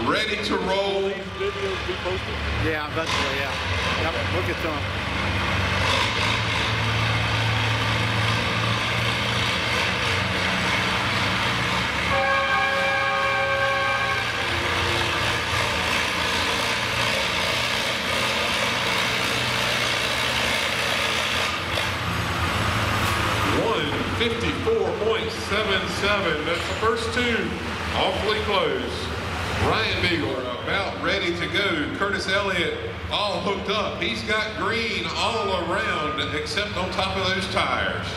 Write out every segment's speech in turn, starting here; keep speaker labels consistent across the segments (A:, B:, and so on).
A: ready to roll.
B: Yeah, eventually, yeah. Yep, we'll get to them.
A: .77. That's the first two. Awfully close. Ryan Beagle about ready to go. Curtis Elliott all hooked up. He's got green all around except on top of those tires.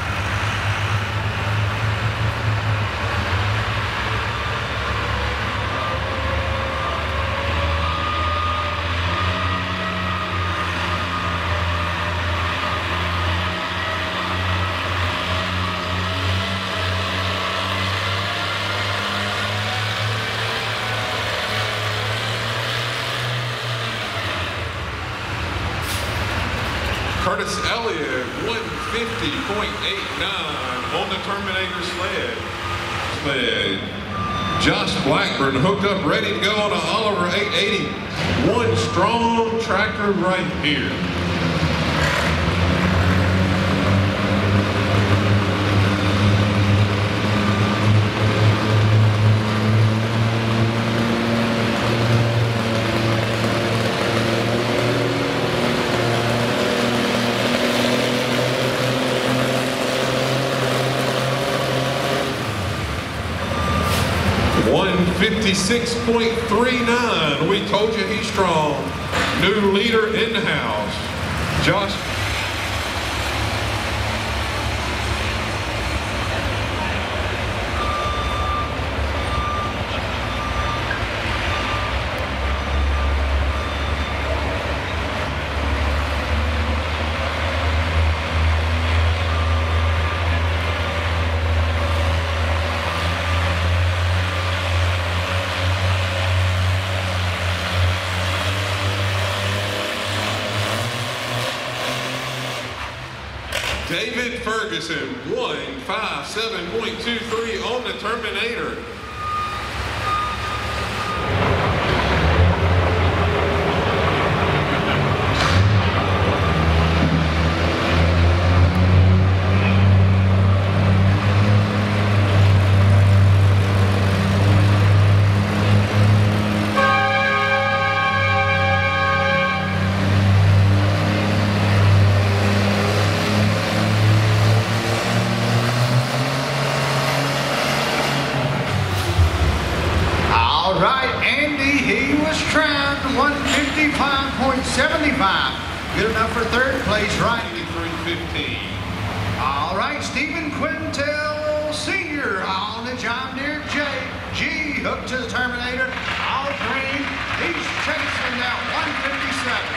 A: Curtis Elliott, 150.89 on the Terminator sled. Josh Blackburn hooked up, ready to go on a Oliver 880. One strong tractor right here. .56.39. We told you he's strong. New leader in the house. Josh. David Ferguson, 157.23 on the Terminator.
C: Trying 155.75. Good enough for third place, right?
A: 83.15.
C: All right, Stephen Quintel Sr. on the John Deere G. Hooked to the Terminator. All green. He's chasing that 157.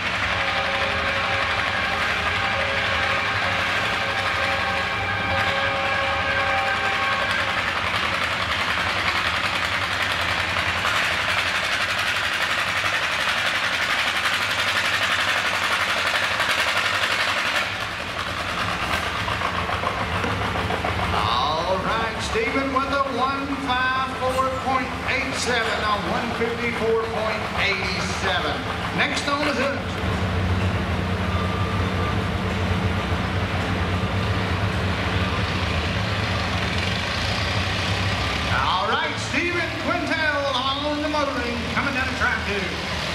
C: Stephen with a 154.87 on 154.87. Next on the hook. All right, Stephen Quintel on the motoring, coming down the track too.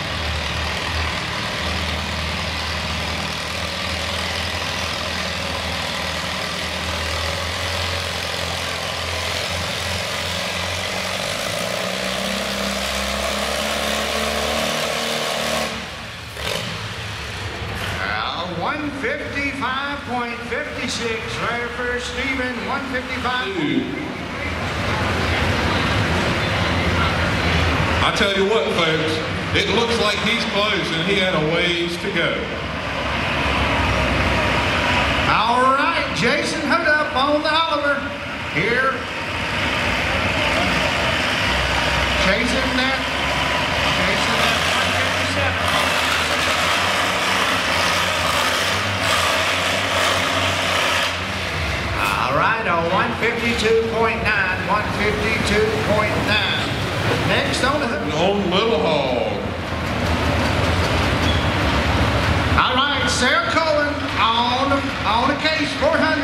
C: .56 right for Stephen, 155.
A: I tell you what, folks, it looks like he's close and he had a ways to go.
C: All right, Jason hooked up on the Oliver here. Chasing that 157. All right, on 152.9, 152.9. Next Next on the hook.
A: On Little Hog.
C: All right, Sarah Cullen on the case, 400.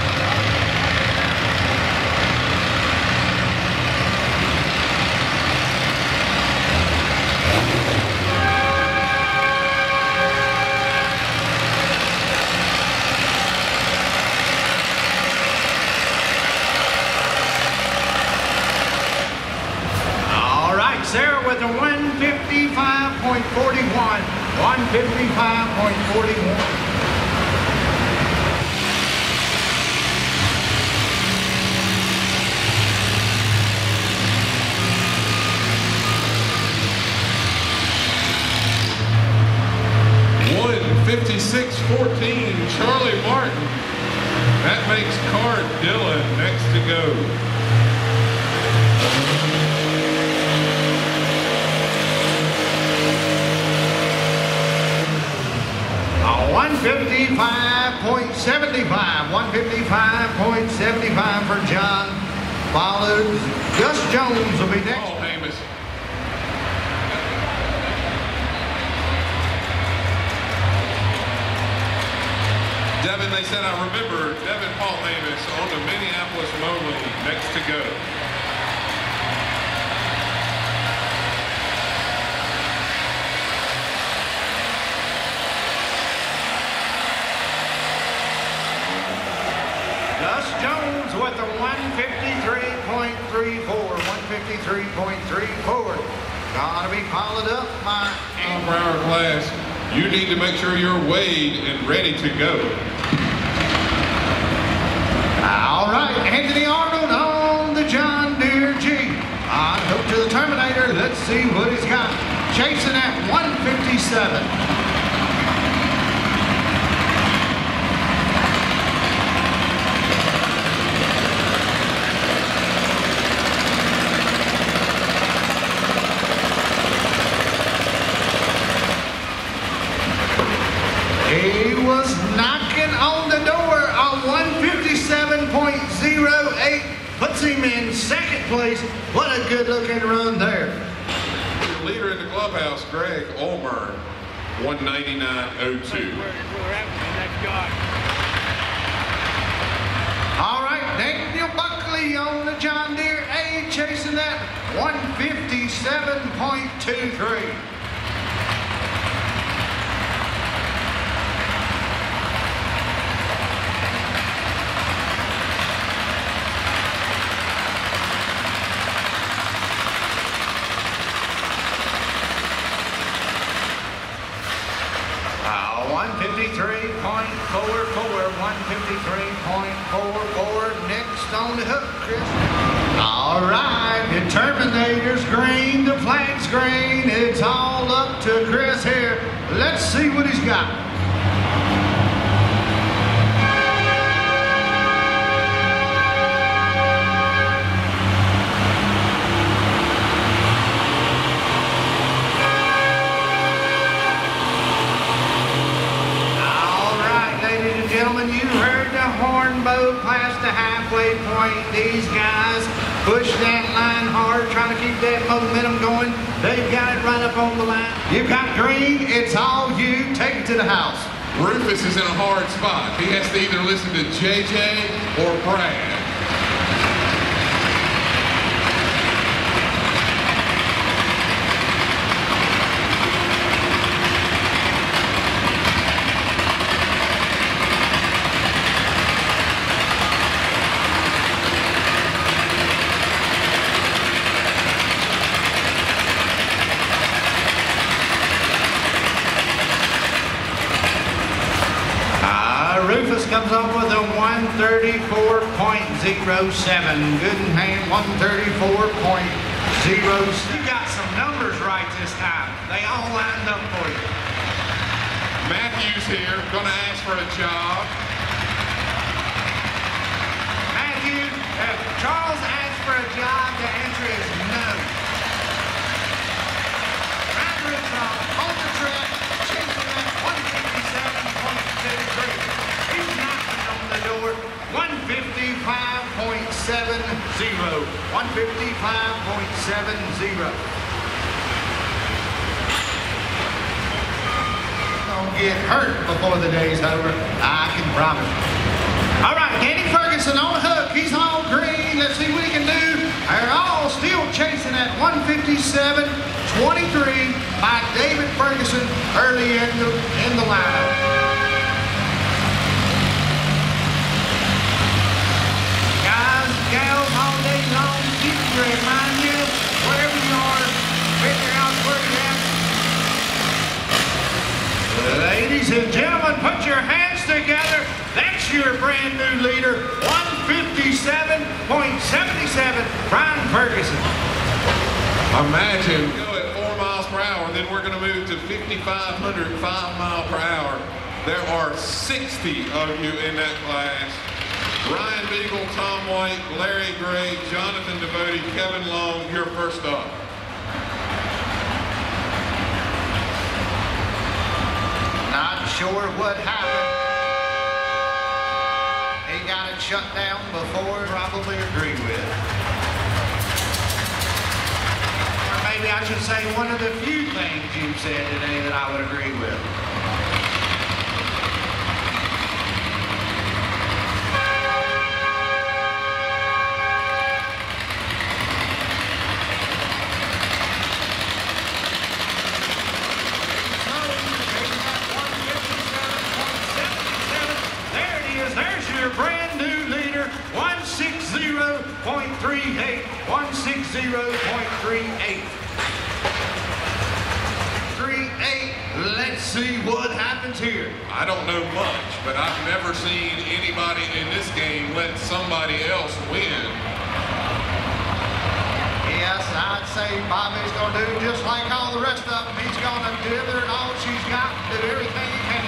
C: All right, Sarah with a 155.41. 155.41.
A: Charlie Martin. That makes Card Dillon next to go.
C: 155.75. 155.75 for John. Followed, Gus Jones will be next.
A: Oh, Amos. Devin, they said, I remember Devin Paul Amos on the Minneapolis Moly next to go.
C: Gus Jones with a 153.34. 153.34. Gotta be followed up by
A: For our class, you need to make sure you're weighed and ready to go.
C: All right, Anthony Arnold on the John Deere G. On hook to the Terminator. Let's see what he's got. Chasing at 157. He was knocking on the door on 157.08. Puts him in second place. What a good looking run there.
A: Your leader in the clubhouse, Greg Olmer, 199.02.
C: All right, Daniel Buckley on the John Deere A, chasing that 157.23. Next on the hook, Chris. All right, the Terminator's green, the flag's green. It's all up to Chris here. Let's see what he's got. Gentlemen, you heard the horn bow past the halfway point. These guys push that line hard, trying to keep that momentum going. They've got it right up on the line. You've got green. It's all you. Take it to the house.
A: Rufus is in a hard spot. He has to either listen to JJ or Brad.
C: Rufus comes up with a 134.07. Goodenham 134.06. You got some numbers right this time. They all lined up for you.
A: Matthew's here, gonna ask for a job.
C: Matthew, if Charles asks for a job, the answer is no. Ryder is on the track, chasing that 157.23. He's knocking on the door, 155.70. 155.70. get hurt before the day's over. I can promise you. All right, Danny Ferguson on the hook. He's all green. Let's see what he can do. They're all still chasing at 157.23 by David Ferguson early in the lineup. Guys, gals, all day long, keep to remind you, wherever you are, figure out where you're at. Ladies and gentlemen, put your hands together. That's your brand new leader, 157.77, Brian Ferguson.
A: Imagine go at 4 miles per hour, then we're going to move to 5,500, 5 miles per hour. There are 60 of you in that class. Ryan Beagle, Tom White, Larry Gray, Jonathan Devote, Kevin Long, you're first up.
C: Not sure what happened. He got it shut down before, probably agree with. Or maybe I should say one of the few things you said today that I would agree with. Brand new leader, 160.38, 160.38. 38, let's see what happens here.
A: I don't know much, but I've never seen anybody in this game let somebody else win.
C: Yes, I'd say Bobby's going to do just like all the rest of them. He's going to deliver it all she's got, do everything he can.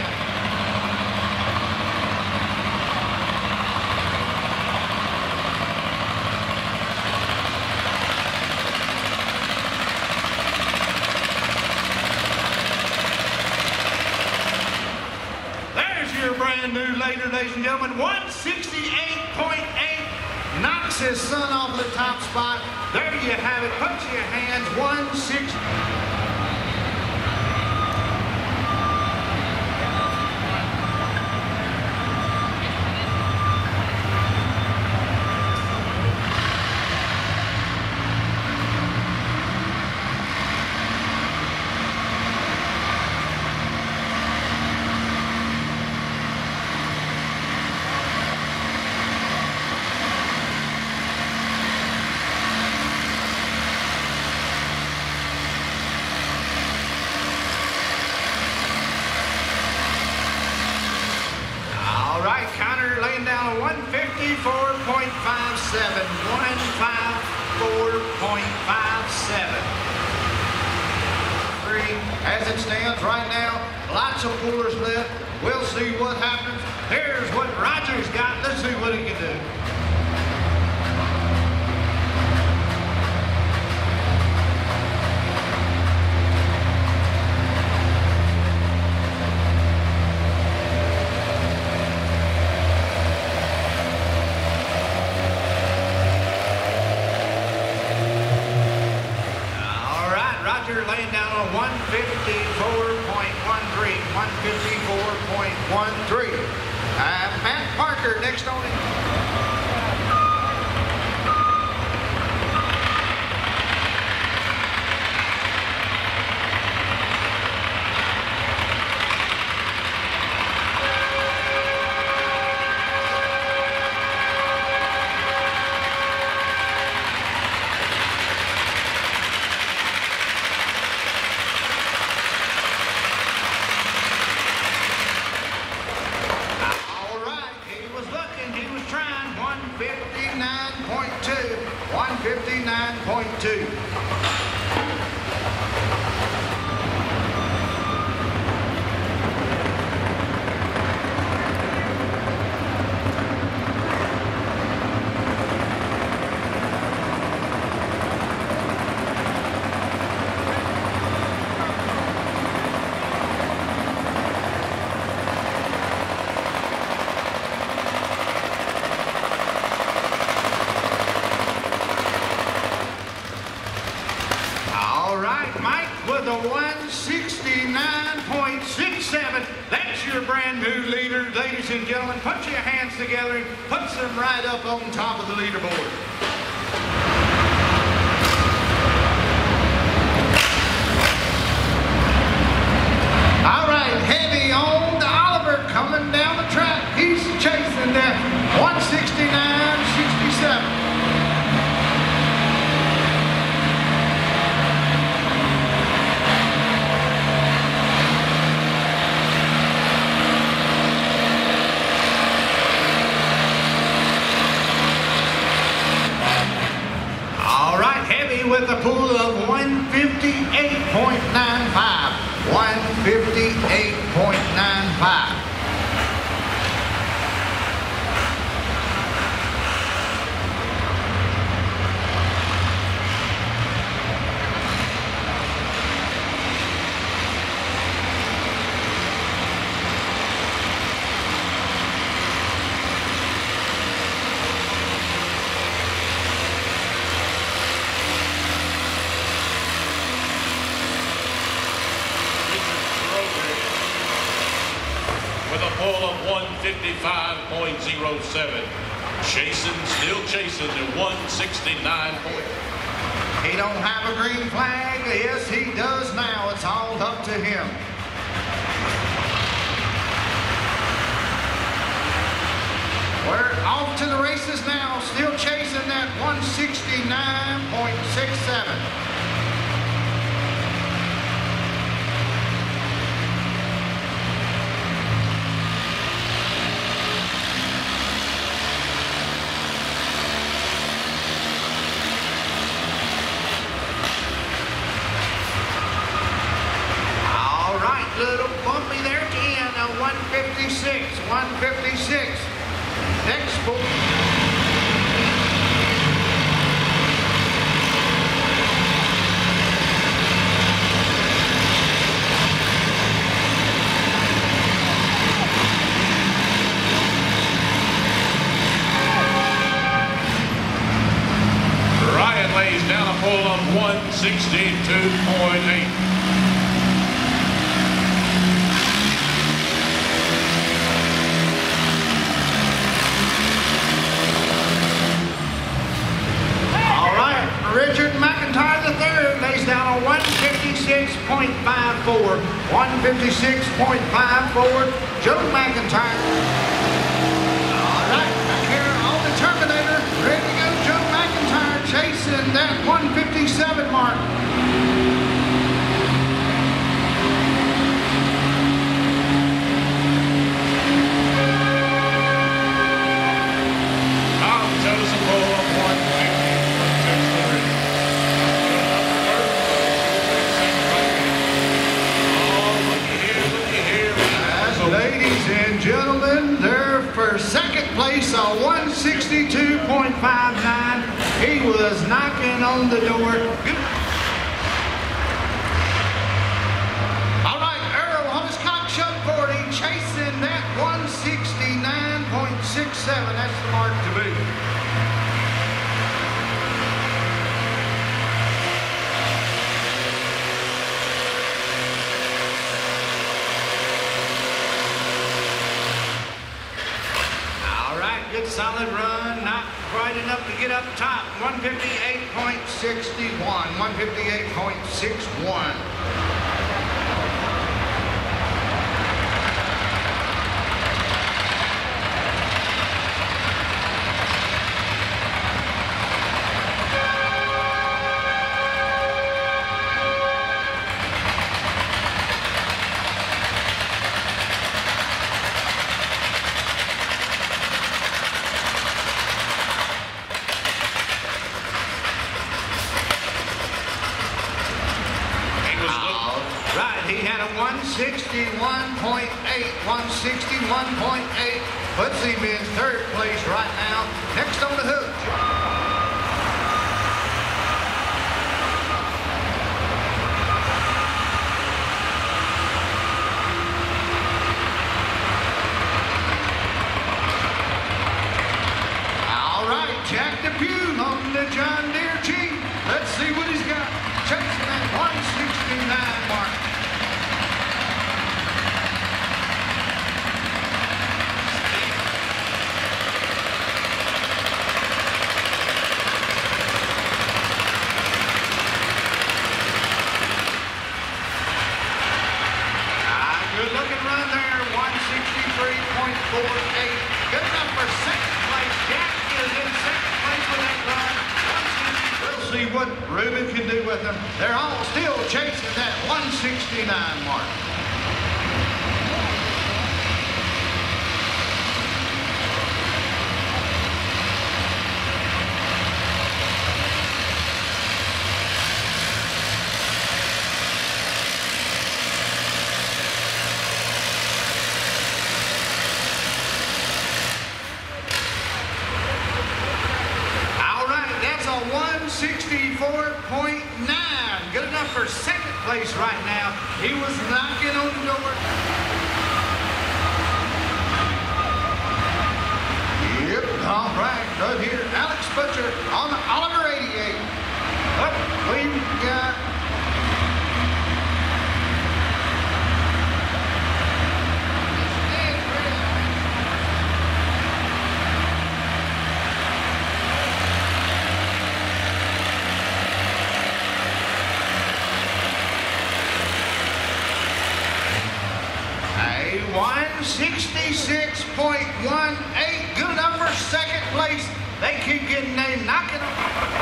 C: Brand new later, ladies and gentlemen, 168.8 knocks his son off the top spot. There you have it. Put your hands, 160. Laying down a 154.57, 154.57. As it stands right now, lots of pullers left. We'll see what happens. Here's what Roger's got. Let's see what he can do. Laying down a 154.13, 154.13. Matt Parker next on it. Trying 159.2, 159.2. That's your brand new leader, ladies and gentlemen. Put your hands together and puts them right up on top of the leaderboard. All right, heavy on to Oliver coming down the track. He's chasing that 169.67. With a pool of 158.95. 158.95.
D: Chasing, still chasing at 169.
C: He don't have a green flag. Yes, he does now. It's all up to him. We're off to the races now. Still chasing that 169.67. Little bumpy there at the end of 156. 156. Next book.
D: Ryan lays down a pull of 162.8.
C: Richard McIntyre III lays down a 156.54. 156.54. Joe McIntyre. All right, back here on the Terminator. Ready to go, Joe McIntyre chasing that 157 mark. Ladies and gentlemen, there for second place, a 162.59. He was knocking on the door. All right, Earl Hunscock Shuck 40 chasing that 169.67. That's the mark to beat. Good solid run, not quite enough to get up top. 158.61. 158.61. He had a 161.8, 161.8, puts him in third place right now. Next on the hook. All right, Jack DePue on the John Deere G. Let's see what he's got. Chasing that 169 mark. Good enough for second place. Jack is in second place with that run. We'll see what Reuben can do with them. They're all still chasing that 169 mark. All right, that's a 164.9. Good enough for second place right now. He was knocking on the door. Yep, all right, right here. Alex Butcher on the Oliver 88. Up, we've got a 166.18. Good enough for second place. They keep getting named, knocking them.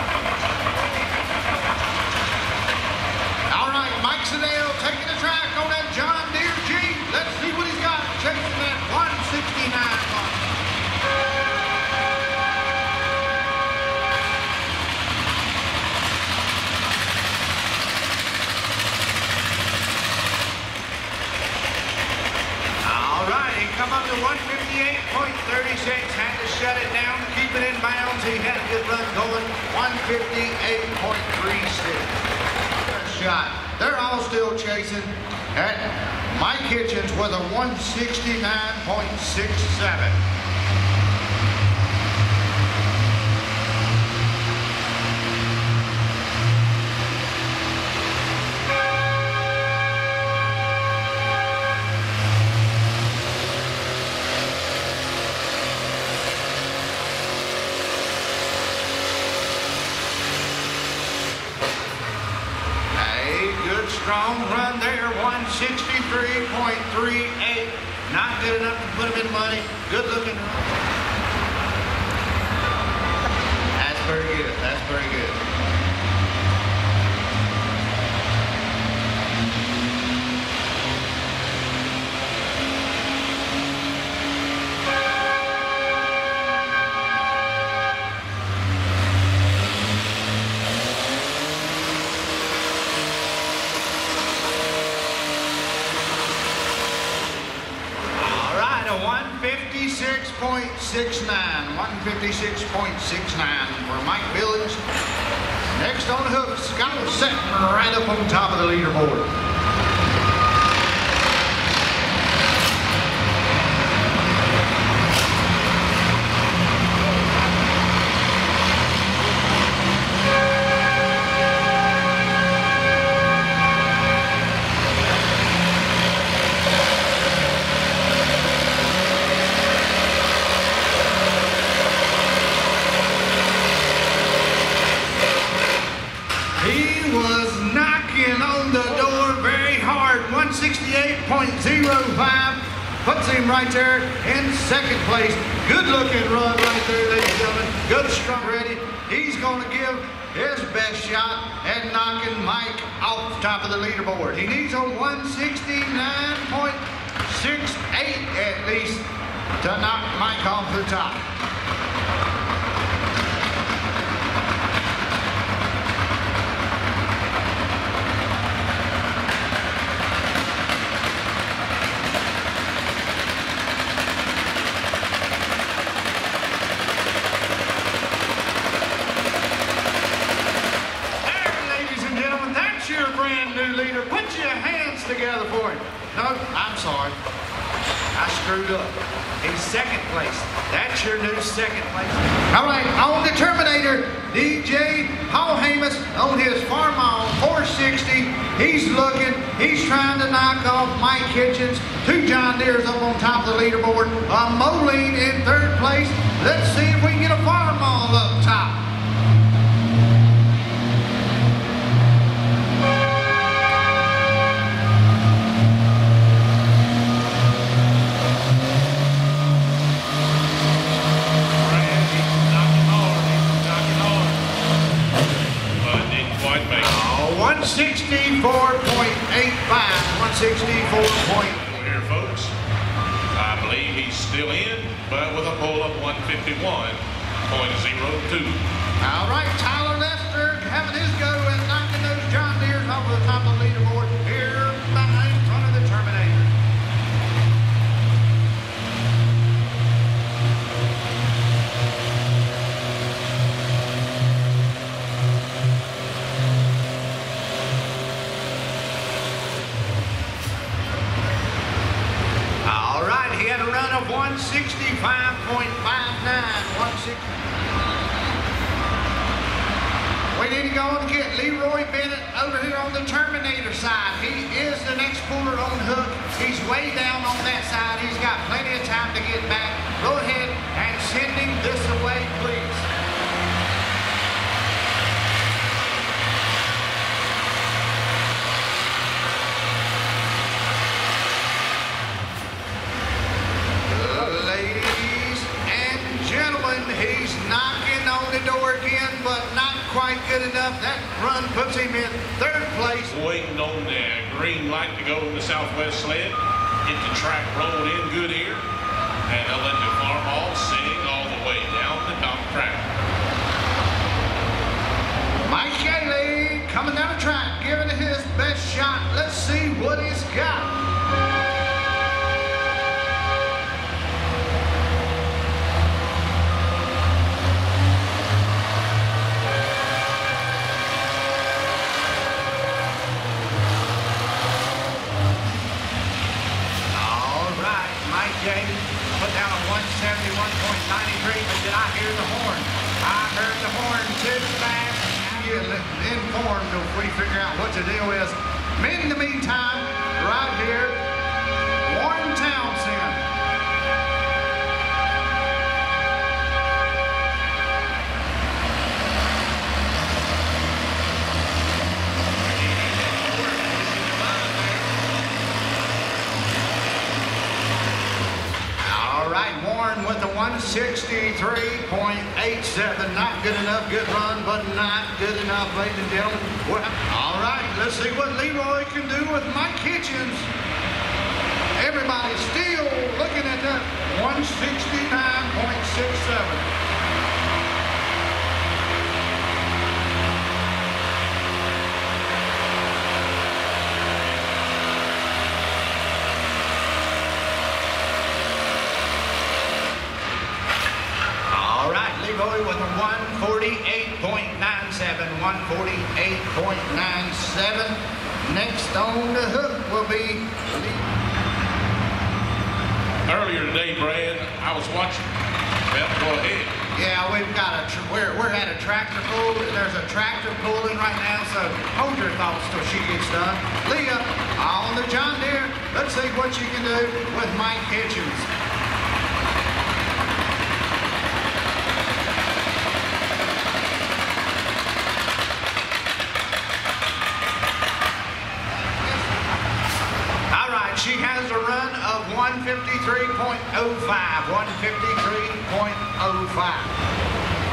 C: All right, Mike Sedale taking the track on that John Deere G. Let's see what he's got chasing that 169 mark. All right, he come up to 158.36, had to shut it down, keep it in bounds. He had a good run going, 158.36. Shot. They're all still chasing at Mike Hitchens with a 169.67. Strong run there, 163.38. Not good enough to put him in money. Good looking run. That's very good. That's very good. A 156.69 for Mike Billings. Next on the hook, Scott sitting right up on top of the leaderboard. He was knocking on the door very hard. 168.05 puts him right there in second place. Good looking run right there, ladies and gentlemen. Good, strong, ready. He's going to give his best shot at knocking Mike off the top of the leaderboard. He needs a 169.68 at least to knock Mike off the top. Leader, put your hands together for him. No, I'm sorry. I screwed up. He's second place. That's your new second place. All right, on the Terminator, DJ Paul Hamus on his Farmall 460. He's looking. He's trying to knock off Mike Hitchens. Two John Deere's up on top of the leaderboard. Moline in third place. Let's see if we can get a Farmall up top. 164.85.
D: Here, folks. I believe he's still in, but with a pull of 151.02.
C: All right, Tyler Lester having his go and knocking those John Deeres off the top of the leaderboard here behind in front of the Terminator. All right, he had a run of 165.59. We need to go and get Leroy Bennett over here on the Terminator side. He is the next puller on hook. He's way down on that side. He's got plenty of time to get back. Go ahead and send him this away, please. Ladies and gentlemen, he's knocking on the door again, but not quite good enough. That run puts him in third place.
D: Waiting on the green light to go in the southwest sled. Get the track rolled in good here. And they'll let the farm ball sing all the way down the top track.
C: Mike Haley coming down the track, giving it his best shot. Let's see what he's got. Put down a 171.93, but did I hear the horn? I heard the horn too fast. Get informed if we figure out what the deal is. In the meantime, right here, Warren Townsend. Warren with a 163.87. Not good enough. Good run, but not good enough, ladies and gentlemen. Well, all right, let's see what Leroy can do with Mike Hitchens. Everybody's still looking at that 169.67. Leroy with a 148.97, 148.97. Next on the hook will be
D: Earlier today, Brad, I was watching. Well, go ahead.
C: Yeah, we've got we're at a tractor pull. There's a tractor pulling right now, so hold your thoughts till she gets done. Leah, on the John Deere. Let's see what you can do with Mike Hitchens. She has a run of 153.05, 153.05.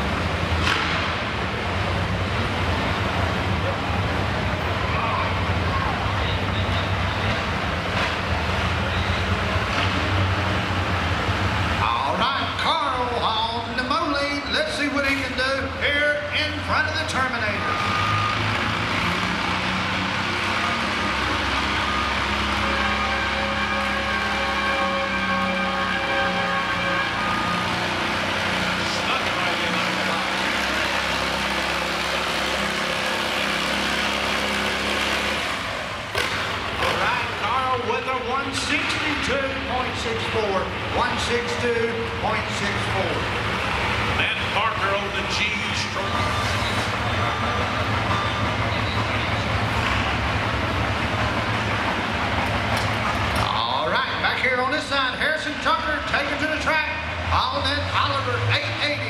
D: Matt Parker on the G stroke.
C: All right, back here on this side, Harrison Tucker taken to the track. On that Oliver 880.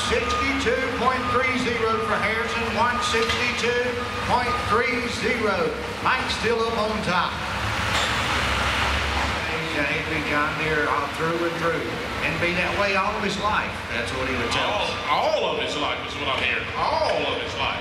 C: 162.30 for Harrison, 162.30. Mike's still up on top. He'd be John Deere all through and through, and be that way all of his life. That's what he would tell us.
D: All of his life is what I'm hearing. All of his life.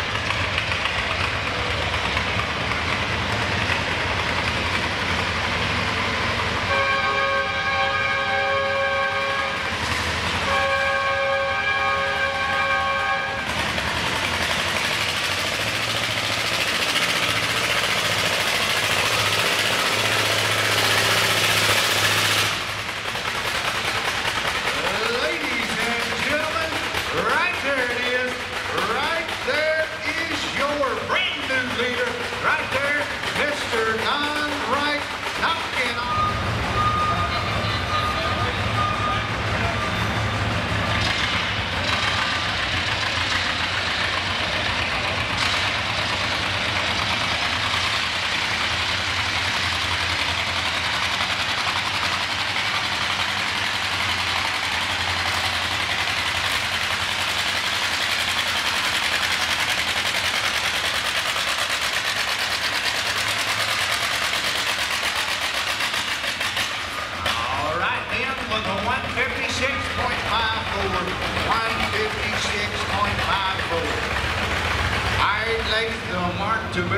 C: To be.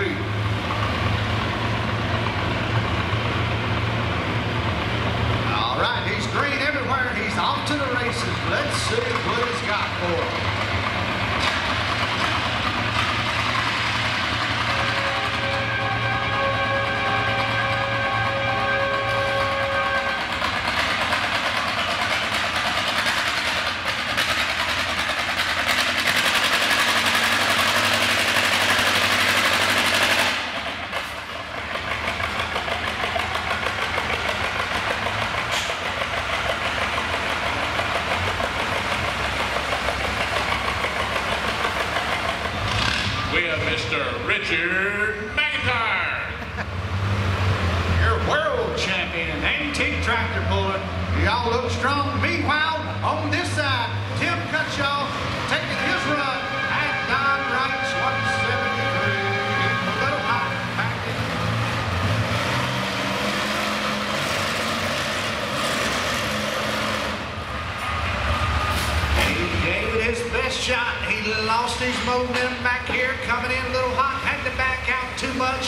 C: All right, he's green everywhere. He's off to the races. Let's see what he's got for him.
D: Mr. Richard McIntyre.
C: Your world champion, antique tractor puller. Y'all look strong. Meanwhile, on this side, Tim Cutshaw taking his run at Don Wright's 173. A little hot packet. He gave it his best shot. He lost his momentum back here, coming in a little hot, had to back out too much.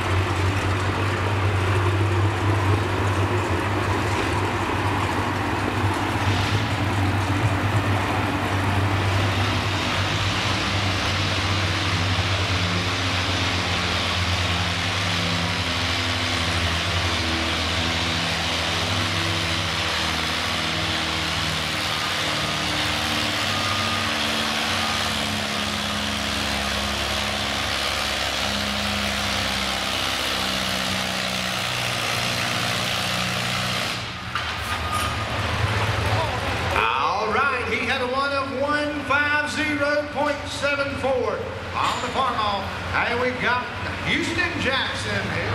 C: Had a one of 150.74 on the farm off. And we've got Houston Jackson here.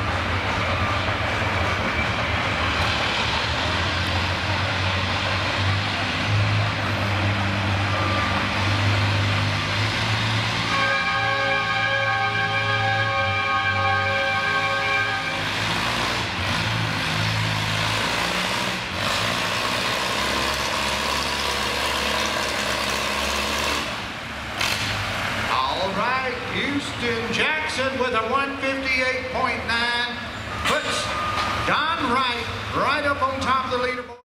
C: Houston Jackson with a 158.9 puts Don Wright right up on top of the leaderboard.